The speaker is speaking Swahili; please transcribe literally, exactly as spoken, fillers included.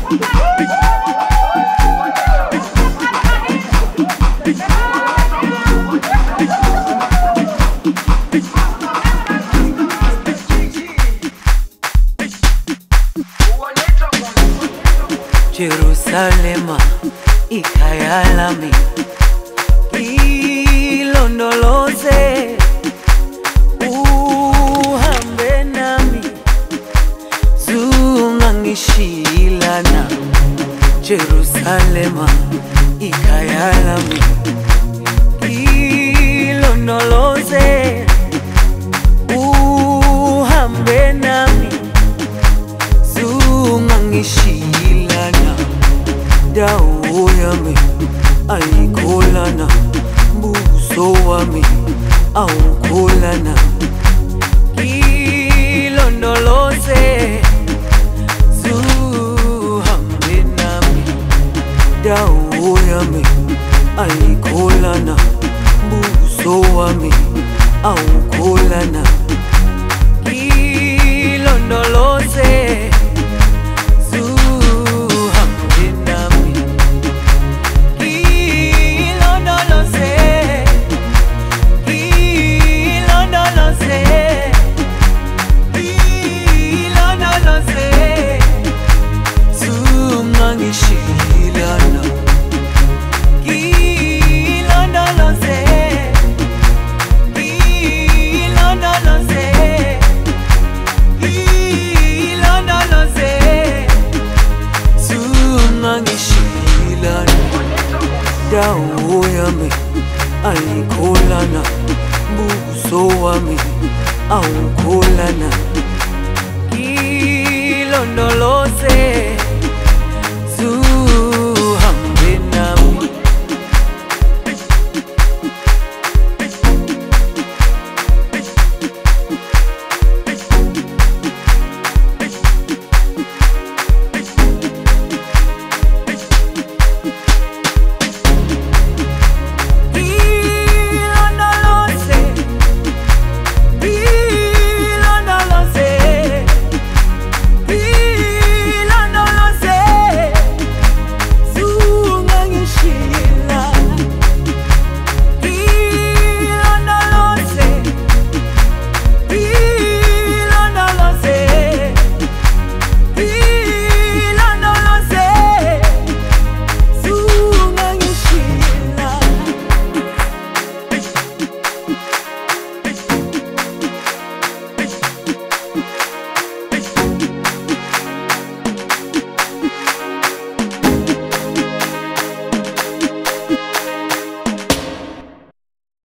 Jerusalema, ikhaya lami, ilondoloze, uhambe nami, zungangishilana. Jerusalema, ikhaya lami, ilondoloze, uhambe nami, zungangishilana. Dawo yami ayikholana, buso wami awukholana. Ilondoloze, zuhambe nami. Dawo yami ayikholana, buso wami awukholana. Ilondoloze, dawo yami ayikholana, buso wami awukholana. Ilondoloze.